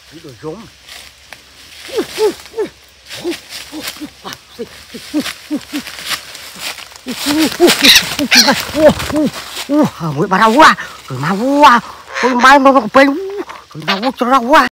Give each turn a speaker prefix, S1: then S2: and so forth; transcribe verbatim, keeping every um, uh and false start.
S1: Cái đồ giống. Mũi bà đau quá. Rồi mà quá. Ôi mai mà nó bên. Rồi đau cho đau quá.